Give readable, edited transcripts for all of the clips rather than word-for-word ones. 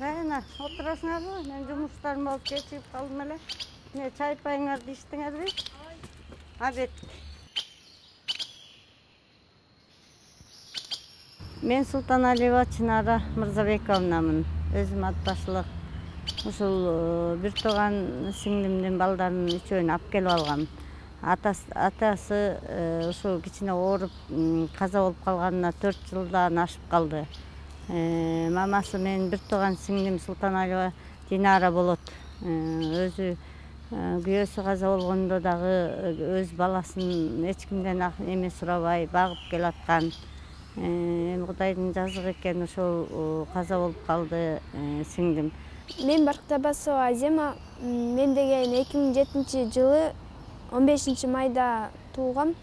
Кайна, отурасыңарбы? Мен жумуштарым болуп кечигип калдым эле. Эмне чай пайыңарды ичтиңерби? Обед. Мен Султаналиева Чынара Мырзабековнамын. Өзүм ат башылык. Ушул бир тууган сиңдимдин балдарынын үчөөнү алып келип алгам. Атасы ушул кичине ооруп каза болуп калганына 4 жылдан ашып калды. Мамасы менин бир тууган сиңдим Султаналиева Динара болот. Өзү күйөөсү каза болгондо дагы өз баласын эч кимден эме сурабай багып келаткан. Эми Кудайдын жазыгы экен ошол каза болуп калды сиңдим. Мен Барктабасова Азема. Мен деген 2007-жылы 15 майда туугам.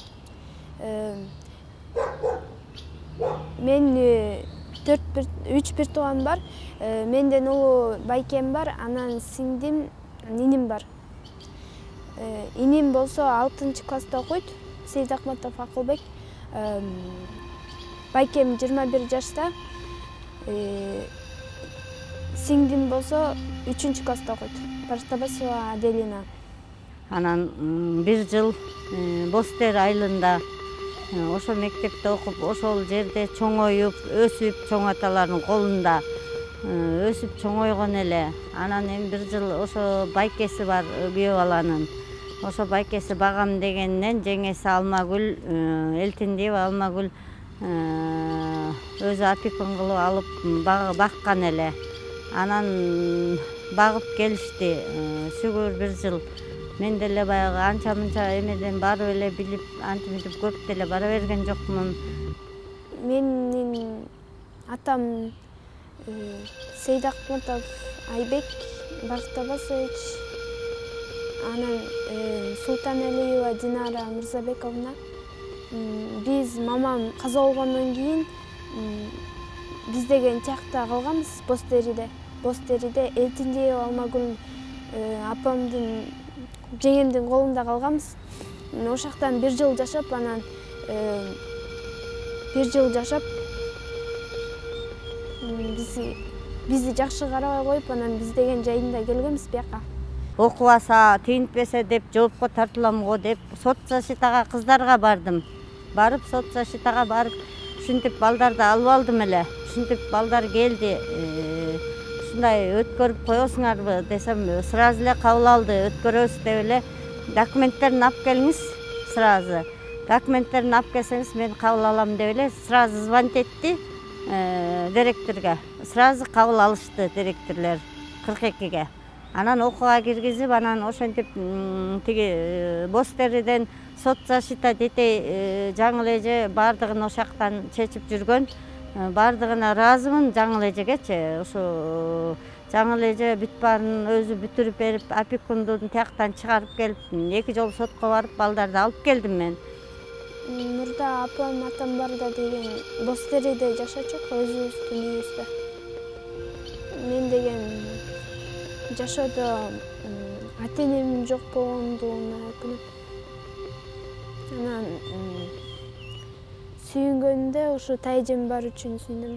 Мен 3 бир тууган бар. Менден улуу байкем бар, анан сиңдим, иним бар. Иним болсо 6-класста окуйт, Сейит Акматов Акылбек. Байкем 21 жашта. Сиңдим болсо 3-класста окуйт. Барктабасова Аделина. Анан 1 жыл Бостер айылында ошол мектепте окуп, ошол жерде чоңоюп, өсүп, чоң аталардын колунда өсүп чоңойгон эле. Анан эми 1 жыл ошо байкеси бар күйөө баланын. Ошо байкеси багам дегеннен жеңеси Алмагүл, Элтиндиева Алмагүл өзү опекун кылып алып баккан эле. Анан багып келишти. Сүгүр 1 жыл. Мен деле баягы анча-мынча эмеден барып эле билип, антип көп деле бара берген жокмун. Менин атам Сейит Акматов Айбек Барктабасович, анан Султаналиева Динара Мырзабековна. Биз мамам каза болгондон кийин биз деген тиякта калганбыз Бостериде Элтиндиева Алмагүл апамдын жеңемдин колунда калганбыз. Ошол жактан 1 жыл жашап, анан 1 жыл жашап бизди жакшы карабай коюп, анан биз деген жайында келгенбиз бияка. Окубаса, тийинтпесе деп жоопко тартылам го деп сот защитага кыздарга бардым. Барып сот защитага барып, ушинтип балдарды алып алдым эле. Ушинтип балдар келди. Ушундай өткөрүп коесуңарбы десем, сразу эле кабыл алды. Өткөрөбүз деп эле документтерин алып келиңиз, сразу. Документтерин алып келсеңиз, мен кабыл алам деп эле сразу звонить этти директорго. Сразу кабыл алышты директорлор 42-ге. Анан окууга киргизип, анан ошентип тиги Бостериден сот защита детей жаңыл эже бардыгын ошол жактан чечип жүргөн. Бардыгына ыраазымын жаңыл эжегечи. Ошо жаңыл эже бүт баарын өзү бүтүрүп берип, опекундун тияктан чыгарып келип, 2 жолу сотко барып, балдарды алып келдим мен. Мурда апам, атам барда деген Бостериде жашачок, өзүбүздүн үйүбүздө. Мен деген жашоодо ата-энем жок болгондугуна өкүнөм. Анан сүйүнгөндө ушу тайжем бар үчүн сүйүндүм.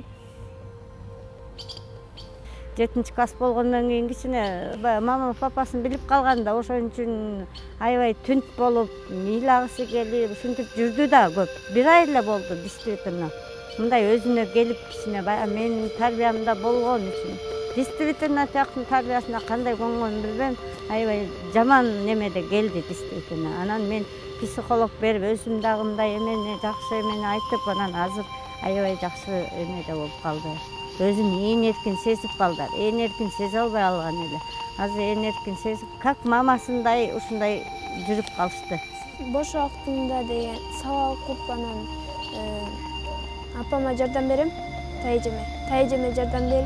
7-класс болгондон кийин кичине мама папасын билип калганда, ошон үчүн аябай түнт болуп, ыйлагысы келип, ушинтип жүрдү да көп. 1 ай эле болду действительно. Мындай өзүнө келип кичине менин тарбиямда болгон үчүн. Действительно тияктын тарбиясына кандай конгонун билбейм, аябай жаман немеде келди действительно. Анан мен психолог берип, өзүм дагы мындай эмени жакшы эмени айтып, анан азыр аябай жакшы эмеде болуп калды. Өзүн ээн эркин сезип балдар, ээн эркин сезе албай алган эле. Азыр ээн эркин сезип, как мамасындай ушундай жүрүп калышты. Бош убактымда деген сабак окуп, анан апама жардам берем, тайжеме жардам берип,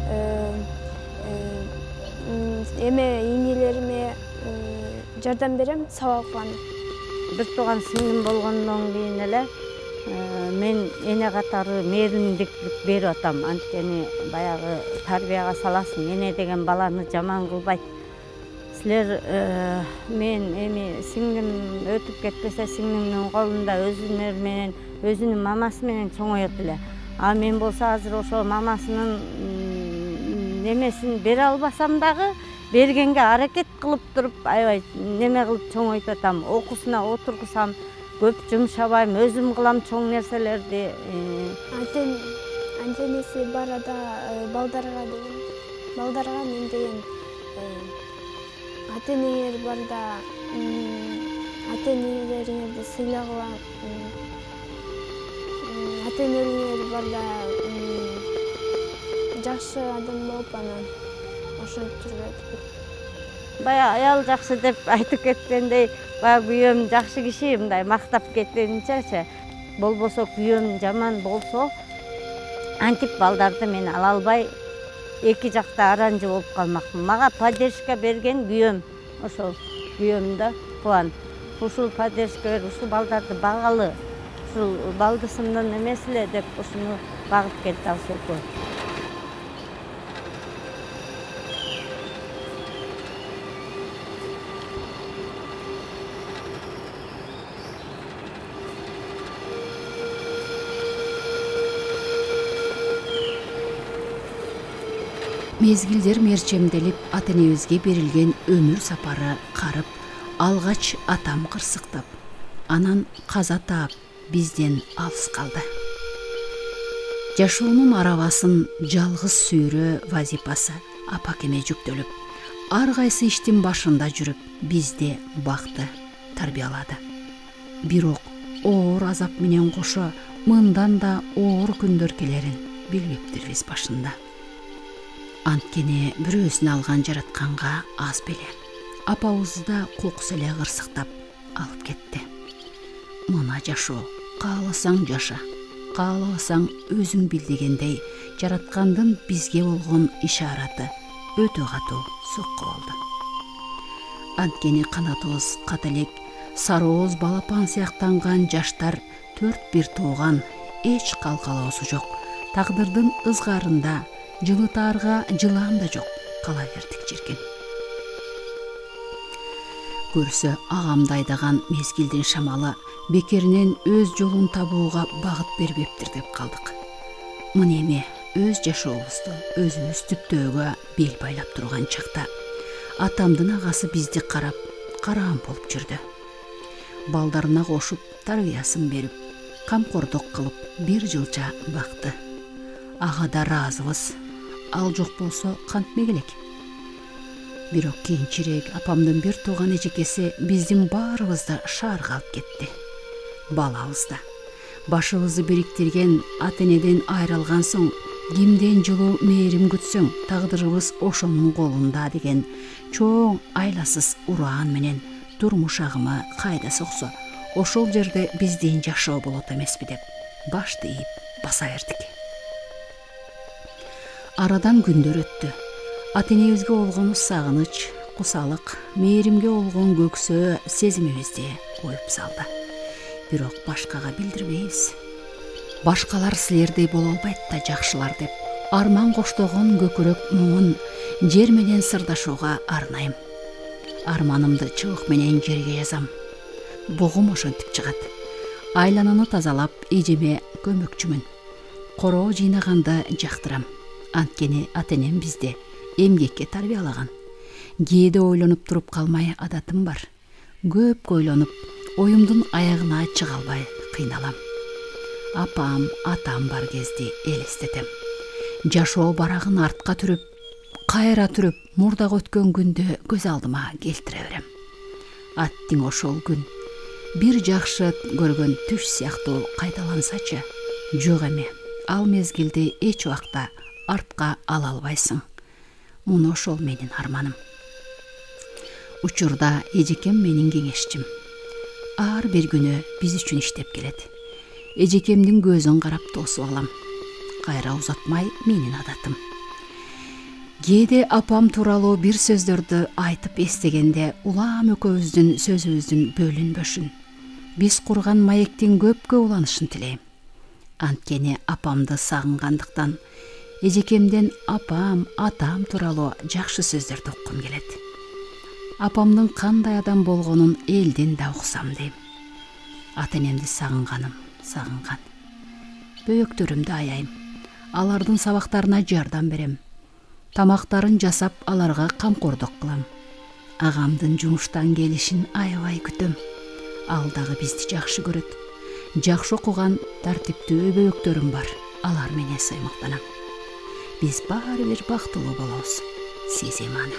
инелериме жардам берем, сабак окуганы. Бир тууган сиңдим болгондон кийин эле мен эне катары мээримдиктик берип атам. Анткени баягы тарбияга саласың, эне деген баланы жаман кылбайт. Силер мен эми сиңдим өтүп кетпесе, сиңдимдин колунда өзүнөр менен, өзүнүн мамасы менен чоңоет эле. А мен болсо азыр ошо мамасынын немесин бере албасам дагы бергенге аракет кылып туруп аябай неме кылып чоңойтуп атам. Окуусуна отургусам көп жумшабайм, өзүм кылам чоң нерселерди. Антенеси барада балдарга мен деген ата-энеңер барда ата-энелериңерди сыйлагыла, ата-энелер барда жакшы адам болуп анан ошентип жүргөт. Бая аял жакшы деп айтып кеткендей, баягы күйөөм жакшы киши, мындай мактап кеткенчечи. Болбосо күйөөм жаман болсо, антип балдарды мен ала албай, эки жакта аранжы болуп калмакмын. Мага поддержка берген күйөөм, ошол күйөөм да Кубан. Ушул поддержка берип, ушул балдарды багалы, ушул балдысымдын эмесиле деп ушуну багып кетти ал сөкө. Мезгилдер мерчемделип, ата-энебизге берилген өмүр сапары карып, алгач атам кырсыктап, анан каза таап, бизден алыс калды. Жашоонун арабасын жалгыз сүйрөө вазипасы апакеме жүктөлүп, ар кайсы иштин башында жүрүп, бизди бакты, тарбиялады. Бирок оор азап менен кошо мындан да оор күндөр келерин билбептирбиз башында. Анткени бирөөсүн алган жаратканга аз беле. Апабызды да кокус эле кырсыктап алып кетти. Мына жашоо, кааласаң жаша, каалабасаң өзүң бил дегендей, жараткандын бизге болгон ишараты өтө катуу сокко болду. Анткени канатыбыз кат элек, сары ооз балапан сыяктанган жаштар 4-1 тууган, эч калкалоосу жок. Тагдырдын ызгарында жылытаарга жылаам да жок, кала бердик жерген. Көрсө агамды айдаган мезгилдин шамалы бекеринен өз жолун табууга багыт бербептир деп калдык. Мына эми өз жашообузду өзүбүз түптөөгө бел байлап турган чакта атамдын агасы бизди карап, караам болуп жүрдү. Балдарына кошуп, тарбиясын берип, камкордук кылып, бир жылча бакты. Ага да ыраазыбыз. Ал жок болсо кантмек элек. Бирок кийинчерээк апамдын бир тууган эжекеси биздин баарыбызды шаарга алып кетти. Балабыз да. Башыбызды бириктирген ата-энеден айрылган соң, кимден жылуу мээрим күтсөң, тагдырыбыз ошонун колунда деген чоң айласыз ураан менен турмуш агымы кайда соксо, ошол жерде биздин жашоо болот эмеспи деп башты ийип баса бердик. Арадан күндөр өттү. Ата-энебизге болгон сагыныч, кусалык, мээримге болгон көксөө сезимибизди коюп салды. Бирок башкага билдирбейбиз. Башкалар силердей боло албайт да жакшылар деп, арман коштогон көкүрөк муңун жер менен сырдашууга арнайм. Арманымды чыбык менен жерге жазам. Бугум ошентип чыгат. Айлананы тазалап, эжеме көмөкчүмүн. Короо жыйнаганды жактырам. Анткени ата-энем бизди эмгекке тарбиялаган. Кээде ойлонуп туруп калмай адатым бар. Көп ойлонуп, оюмдун аягына чыга албай кыйналам. Апам, атам бар кезди элестетем. Жашоо барагын артка түрүп, кайра түрүп, мурдага өткөн күндү көз алдыма келтире берем. Аттиң ошол күн бир жакшы көргөн түш сыяктуу кайталансачы, жок эме. Ал мезгилди эч убакта артка ала албайсың. Муну ошол менин арманым. Учурда эжекем менин кеңешчим. Ар бир күнү биз үчүн иштеп келет. Эжекемдин көзүн карап тосуп алам. Кайра узатмай менин адатым. Кээде апам тууралуу бир сөздөрдү айтып эстегенде улам экөөбүздүн сөзүбүздүн бөлүнбөшүн, биз курган маектин көпкө уланышын тилейм. Анткени апамды сагынгандыктан эжекемден апам, атам тууралуу жакшы сөздөрдү уккум келет. Апамдын кандай адам болгонун элден да уксам дейм. Ата-энемди сагынганым сагынган. Бөйөктөрүмдү аяйм. Алардын сабактарына жардам берем. Тамактарын жасап аларга камкордук кылам. Агамдын жумуштан келишин аябай күтөм. Ал дагы бизди жакшы көрөт. Жакшы окуган тартиптүү өбөлөктөрүм бар. Алар менен сыймыктанам. Биз баары бир бактылуу болобуз. Сезем аны.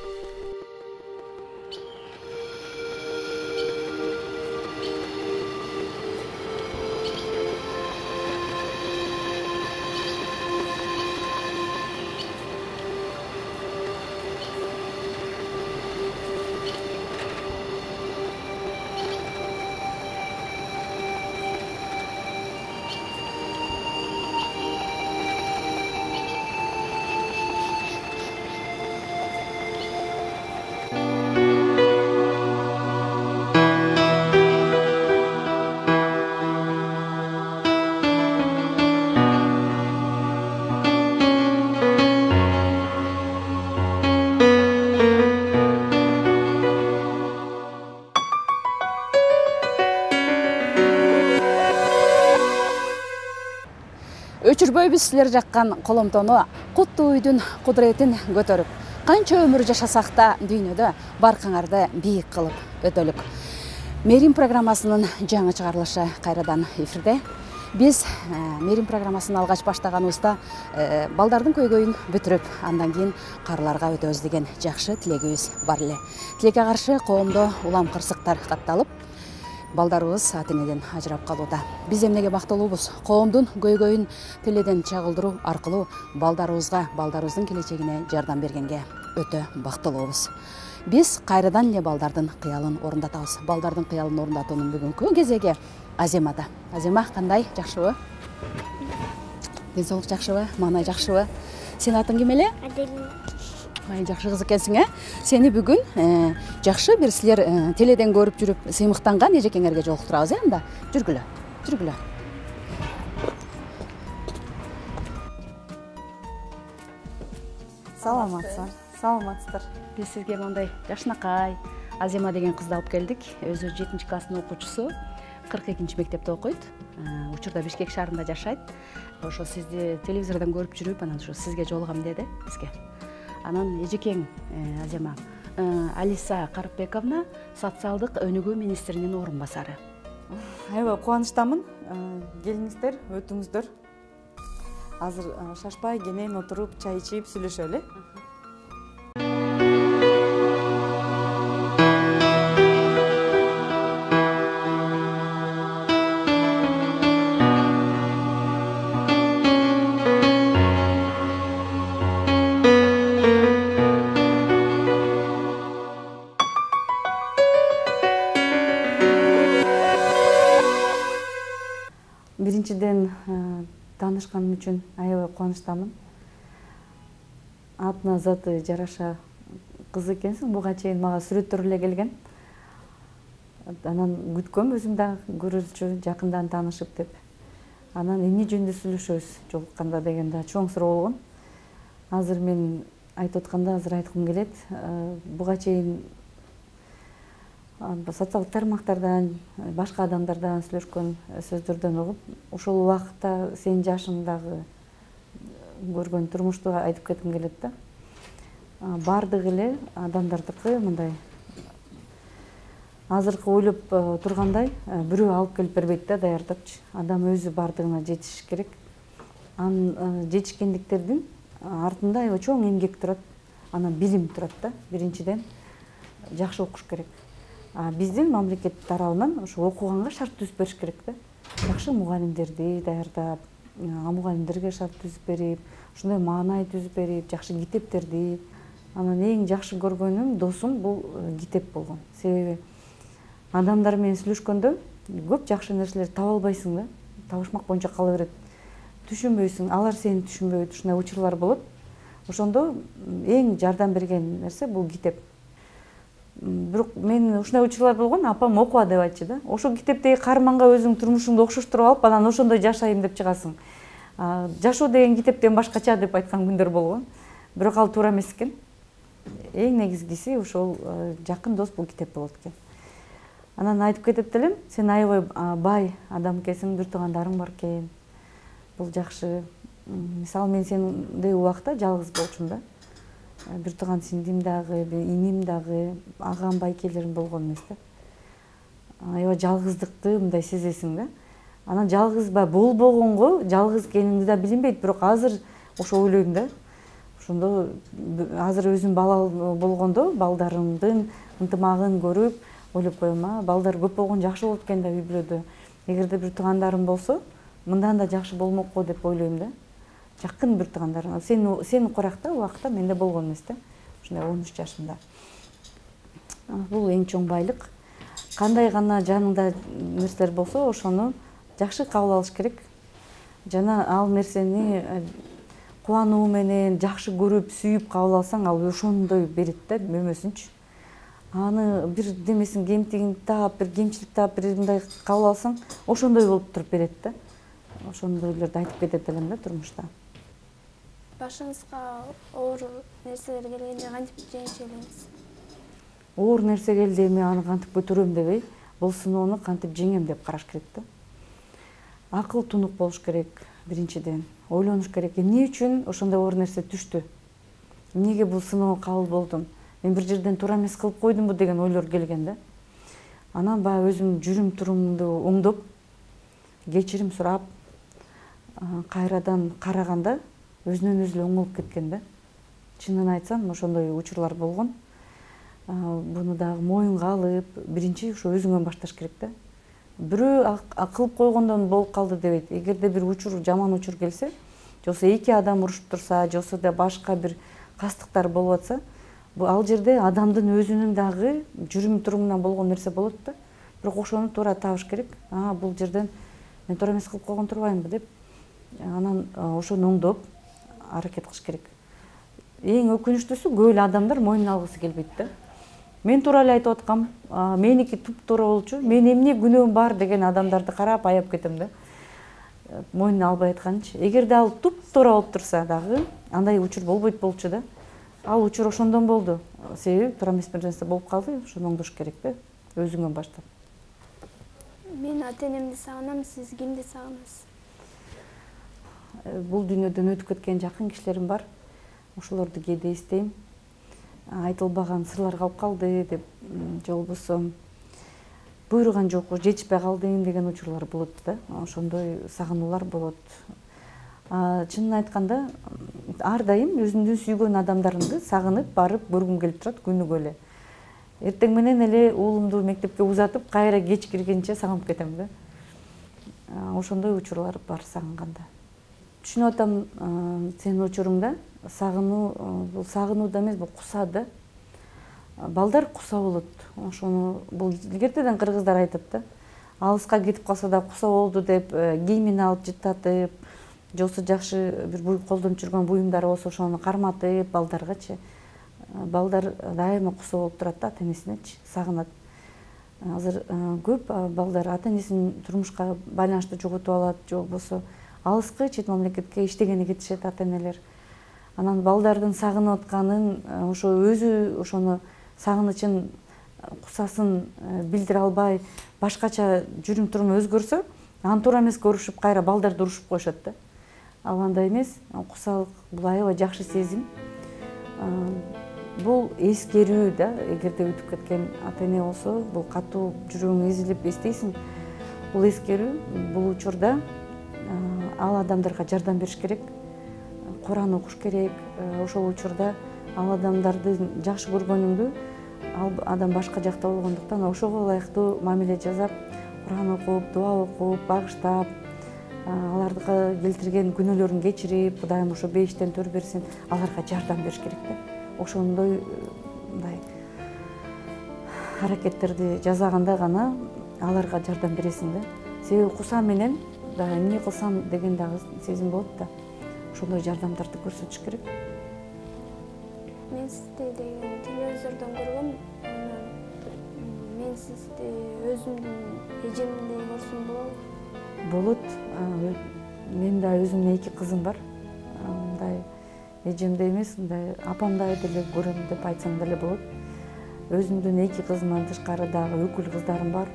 Өчүрбөйбүз силер жаккан коломтону куттуу үйдүн кудуретин көтөрүп, канча өмүр жашасак да дүйнөдө баркыңарды бийик кылып өтөлүк. Мээрим программасынын жаңы чыгарылышы кайрадан эфирде. Биз Мээрим программасын алгач баштаганыбызда балдардын көйгөйүн бүтүрүп, андан кийин карларга өтөбүз деген жакшы тилегибиз бар эле. Тилекке каршы коомдо улам кырсыктар катталып, балдарыбыз ата-энеден ажырап калууда. Биз эмнеге бактылуубуз? Коомдун көйгөйүн теледен чагылдыруу аркылуу балдарыбызга, балдарыбыздын келечегине жардам бергенге өтө бактылуубуз. Биз кайрадан эле балдардын кыялын орундатабыз. Балдардын кыялын орундатуунун бүгүнкү кезеги Аземада. Азема, кандай? Жакшыбы? Ден соолук жакшыбы? Маанай жакшыбы? Сенин атың ким эле? Аделина. Жакшы кыз экенсиң, Сени бүгүн жакшы бир силер теледен көрүп жүрүп сыймыктанган эжекеңерге жолуктурабыз, анда. Жүргүлө. Жүргүлө. Саламатсыздар. Биз сизге мондай жашынакай Азема деген кызды алып келдик. Өзү 7-класстын окуучусу, 42-чи мектепте окуйт. Учурда Бишкек шаарында жашайт. Ошо сизди телевизордон көрүп жүрүп, анан ошо сизге жолугам деди бизге. Анан эжекең Азема, Алиса Карпбековна социалдык өнүгүү министринин орун басары. Аябай кубанычтамын. Келиңиздер, өтүңүздөр. Азыр шашпай кенен отуруп чай ичип сүйлөшөлү. Биринчиден таанышканым үчүн аябай кубанычтамын. Атына заты жараша кыз экенсиң, буга чейин мага сүрөттөр эле келген. Анан күткөм өзүм дагы көрөлчү, жакындан таанышып деп. Анан эмне жөнүндө сүйлөшөбүз жолукканда деген да чоң суроо болгон. Азыр мен айтып атканда азыр айткым келет. Буга чейин социалдык тармактардан, башка адамдардан сүйлөшкөн сөздөрдөн угуп, ошол убакытта сенин жашыңдагы көргөн турмушту айтып кетким келет да. Бардык эле адамдардыкы мындай азыркы ойлоп тургандай бирөө алып келип бербейт да, даярдапчы. Адам өзү бардыгына жетиш керек. Анын жетишкендиктердин артында аябай чоң эмгек турат, анан билим турат да. Биринчиден жакшы окуш керек. Биздин мамлекет тарабынан ошо окуганга шарт түзүп бериш керек да. Жакшы мугалимдерди даярдап, мугалимдерге шарт түзүп берип, ушундай маанай түзүп берип, жакшы китептерди. Анан эң жакшы көргөнүм досум бул китеп болгон. Себеби адамдар менен сүйлөшкөндө көп жакшы нерселерди таба албайсың да. Табышмак боюнча кала берет. Түшүнбөйсүң, алар сени түшүнбөйт, ушундай учурлар болот. Ошондо эң жардам берген нерсе бул китеп. Бирок мен ушундай учурлар болгон, апам окуа деп айтчу да. Ошол китептеги каарманга өзүң турмушуңду окшоштуруп алып, анан ошондой жашайм деп чыгасың. Жашоо деген китептен башкача деп айткан күндөр болгон. Бирок ал туура эмес экен. Эң негизгиси ошол жакын дос бул китеп болот экен. Анан айтып кетип элем, сен аябай бай адам экенсиң, бир туугандарың бар экен. Бул жакшы. Мисалы мен сендей убакта жалгыз болчумун да. бир тууган сиңдим дагы, иним дагы, агам, байкелерим болгон эмес да. Аябай жалгыздыкты мындай сезесиң да. Анан жалгызба болбогонго жалгыз экениңди да билинбейт, бирок азыр ошо ойлойм да. Ошондо азыр өзүм бала болгондо балдарымдын ынтымагын көрүп ойлоп коем, балдар көп болгон жакшы болот экен да үй бүлөдө. Эгерде бир туугандарым болсо, мындан да жакшы болмок го деп ойлойм да. Жакын бир туугандарым. Сен куракта убакта менде болгон эмес да. Ушундай 13 жашымда. Бул эң чоң байлык. Кандай гана жаныңда нерселер болсо, ошону жакшы кабыл алыш керек. Жана ал нерсени кубануу менен жакшы көрүп, сүйүп кабыл алсаң, ал ошондой берет да, мөмөсүнчү. Аны бир демесин кемтигин таап, бир кемчилик таап, бир мындай кабыл алсаң, ошондой болуп туруп берет да. Ошондойлорду айтып кетет элем да турмушта. Башыңызга оор нерселер келгенде кантип жеңип элеңиз? Оор нерсе келди, эми аны кантип көтөрөм дебей, бул сыноону кантип жеңем деп караш керек да. Акыл тунук болуш керек биринчиден. Ойлонуш керек, эмне үчүн ошондой оор нерсе түштү? Эмнеге бул сыноого кабыл болдум? Мен бир жерден туура эмес кылып койдумбу деген ойлор келген да. Анан баягы өзүм жүрүм турумумду оңдоп, кечирим сурап, кайрадан караганда өзүнөн өзү оңолуп кеткен да. Чынын айтсам, ошондой учурлар болгон. Буну дагы моюнга алып, биринчи ошо өзүңөн башташ керек да. Бирөө кылып койгондон болуп калды дебейт. Эгерде бир учур, жаман учур келсе, жосо эки адам урушуп турса, жосо да башка бир кастыктар болуп атса, ал жерде адамдын өзүнүн дагы жүрүм турумунан болгон нерсе болот да. Бирок ошону туура табыш керек. Бул жерден мен туура эмес кылып койгон турбаймынбы деп, анан ошону оңдоп аракет кылыш керек. Эң өкүнүчтүүсү көп эле адамдар мойнуна алгысы келбейт да. Мен туура эле айтып аткам, меники туп-туура болчу, мен эмне күнөөм бар деген адамдарды карап аяп кетем да. Мойнуна албай айтканчы. Эгерде ал туп-туура болуп турса дагы, андай учур болбойт болчу да. Ал учур ошондон болду. Себеби туура эмес бир нерсе болуп калды, ошону оңдош керек да, өзүңөн баштап. Мен ата-энемди сагынам, сиз кимди сагынасыз? Бул дүйнөдөн өтүп кеткен жакын кишилерим бар. Ошолорду кээде эстейм. Айтылбаган сырлар калып калды деп, же болбосо буйруган жок, жетишпей калдым деген учурлар болот да. Ошондой сагынуулар болот. Чынын айтканда, ар дайым өзүмдүн сүйгөн адамдарымды сагынып барып көргүм келип турат күнүгө эле. Эртең менен эле уулумду мектепке узатып, кайра кеч киргенче сагынып кетем да. Ошондой учурлар бар сагынганда. Түшүнүп атам, сенин учуруңда сагынуу да эмес, бул куса да. Балдар куса болот. Ошону бул илгертеден кыргыздар айтат да. Алыска кетип калса да куса болду деп, кийимин алып жыттатып, жосо жакшы бир колдонуп жүргөн буюмдары болсо ошону карматып балдаргачы. Балдар дайыма куса болуп турат да ата-энесинечи, сагынат. Азыр көп балдар ата-энесин турмушка байланыштуу жоготуп алат, же болбосо алыскы чет мамлекетке иштегени кетишет ата-энелер. Анан балдардын сагынып атканын, ошо өзү ошону сагынычын, кусасын билдире албай, башкача жүрүм туруму өзгөрсө, аны туура эмес көрүшүп, кайра балдарды урушуп коюшат да. Ал андай эмес, кусалык бул аябай жакшы сезим. Бул эскерүү да, эгерде өтүп кеткен ата-эне болсо, бул катуу жүрөгүң эзилип эстейсиң. Бул эскерүү, бул учурда ал адамдарга жардам бериш керек. Куран окуш керек. Ошол учурда ал адамдарды жакшы көргөнүңдү, ал адам башка жакта болгондуктан ошого ылайыктуу мамиле жасап, Куран окуп, дуа окуп, багыштап, аларга келтирген күнөөлөрүн кечирип, Кудайым ошо бейиштен төр берсин, аларга жардам бериш керек да. Ошондой мындай аракеттерди жасаганда гана аларга жардам бересиң да. Себеби куса менен дагы эмне кылсам деген дагы сезим болот да. Ошондой жардамдарды көрсөтүш керек. Мен сизди деген телевизордон көргөм. Мен сизди өзүмдүн эжемдей көрсөм болобу? Болот. Мен да өзүмдүн 2 кызым бар. Мындай эжемдей эмес, мындай апамдай деле көрөм деп айтсам деле болот. Өзүмдүн 2 кызымдан тышкары дагы өкүл кыздарым бар.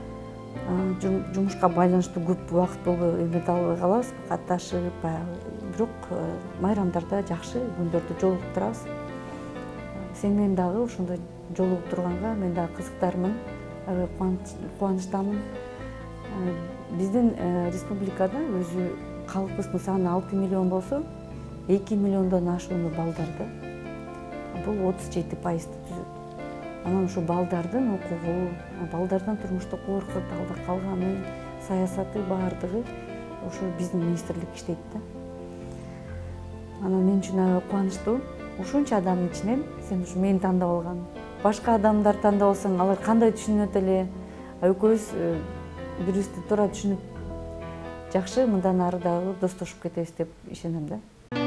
Жумушка байланыштуу көп убакыт болбой эмете албай калабыз, катташып, бирок майрамдарда жакшы күндөрдө жолугуп турабыз. Сен менен дагы ошондой жолугуп турганга мен дагы кызыктармын, аябай кубанычтамын. Биздин республикада өзү калкыбыздын саны 6 миллион болсо, 2 миллиондон ашууну балдарды. Бул 37% түзөт. Анан ушу балдардын окугу, балдардан турмуштук кырдаалда калганы, саясаты баардыгы ошо биздин министрлик иштейт да. Анан мен үчүн аябай кубанычтуу. Ушунча адамдын ичинен сен ушу мени тандап алган. Башка адамдар тандап алсаң, алар кандай түшүнөт эле? Экөөбүз бирибизди туура түшүнүп, жакшы мындан ары дагы достошуп кетебиз деп ишенем да.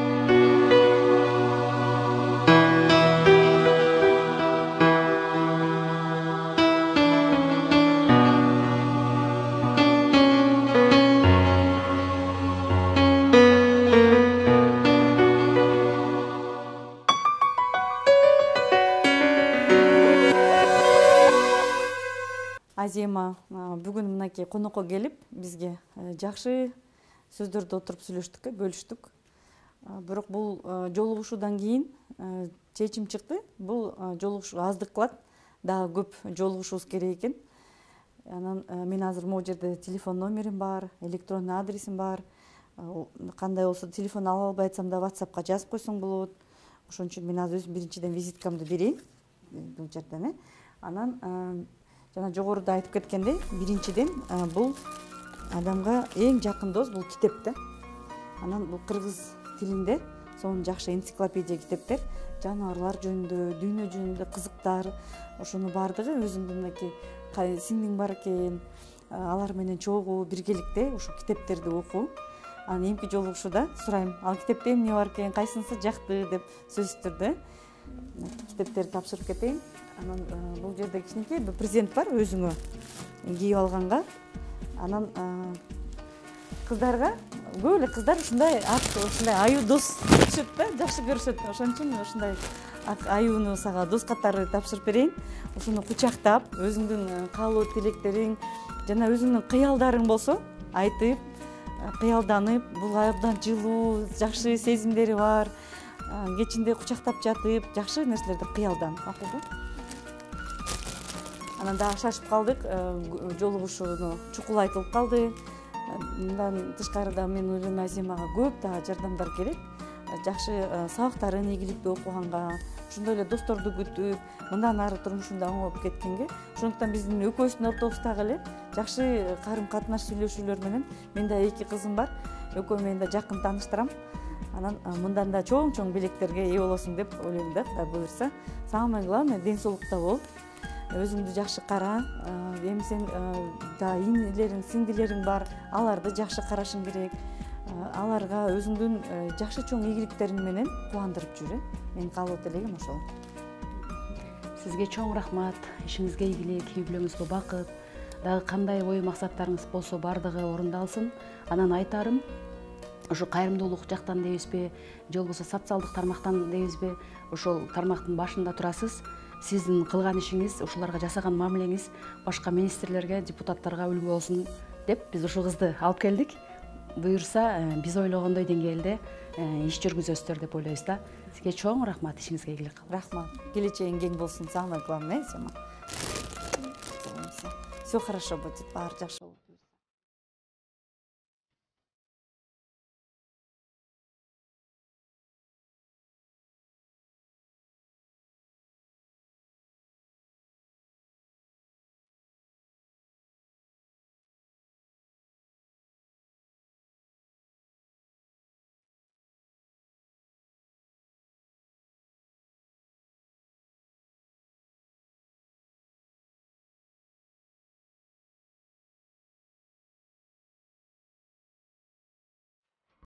Азема бүгүн мынакей конокко келип бизге жакшы сөздөрдү отуруп сүйлөштүк, бөлүштүк. Бирок бул жолугушуудан кийин чечим чыкты. Бул жолугушуу аздык кылат, дагы көп жолугушубуз керек экен. Анан мен азыр могу жерде телефон номерим бар, электронный адресим бар. Кандай болсо телефон ала албай атсам да WhatsAppка жазып койсоң болот. Ошон үчүн мен азыр өзүм биринчиден визиткамды берейин бул жерден. Анан жана жогоруда айтып кеткендей, биринчиден бул адамга эң жакын дос бул китеп да. Анан бул кыргыз тилинде сонун жакшы энциклопедия китептер, жаныбарлар жөнүндө, дүйнө жөнүндө кызыктар, ошону баардыгы өзүмдүн мынакей сиңдиң бар экен, алар менен чогуу биргеликте ошо китептерди окуу. Анан эмки жолугушууда сурайм, ал китепте эмне бар экен, кайсынысы жакты деп сөзсүз түрдө китептерди тапшырып кетейин. Анан бул жерде кичинекей бир презент бар өзүңө кийип алганга. Анан кыздарга көп эле кыздар ушундай аюу дос көрүшөт да, жакшы көрүшөт. Ошон үчүн ушундай аюуну сага дос катары тапшырып берейин. Ошону кучактап, өзүңдүн каалоо тилектериң жана өзүңдүн кыялдарың болсо айтып, кыялданып, бул абдан жылуу, жакшы сезимдери бар. Кечинде кучактап жатып, жакшы нерселерди кыялдан, макулбу? Анан дагы шашып калдык, жолугушууну чукул айтылып калды. Мындан тышкары да мен ойлойм Аземага көп дагы жардамдар керек. Жакшы сабактарын ийгиликтүү окуганга, ошондой эле досторду күтүп, мындан ары турмушунда оңоп кеткенге. Ошондуктан биздин экөөбүздүн ортобуздагы эле жакшы карым-катнаш сүйлөшүүлөр менен мен да 2 кызым бар. Экөө мен да жакын тааныштырам. Анан мындан да чоң белектерге ээ болосуң деп ойлойм да, Кудай буйрса. Самое главное ден соолукта бол. Өзүңдү жакшы кара. Эми сен да инилериң, сиңдилериң бар. Аларды жакшы карашың керек. Аларга өзүңдүн жакшы чоң ийгиликтериң менен кубандырып жүр. Менин каалоо тилегим ошол. Сизге чоң рахмат. Ишиңизге ийгилик, үй бүлөңүзгө бакыт. Дагы кандай ой максаттарыңыз болсо бардыгы орундалсын. Анан айтарым, ошо кайрымдуулук жактан дейбизби, же болбосо социалдык тармактан дейбизби, ошол тармактын башында турасыз. Сиздин кылган ишиңиз, ушуларга жасаган мамилеңиз башка министрлерге, депутаттарга үлгү болсун деп биз ушул кызды алып келдик. Буюрса, биз ойлогондой деңгээлде иш жүргүзөсүздөр деп ойлойбуз да. Сизге чоң рахмат, ишиңизге ийгилик. Рахмат. Келечегиң кең болсун, самое главное, Азема. Все хорошо будет, баары жакшы.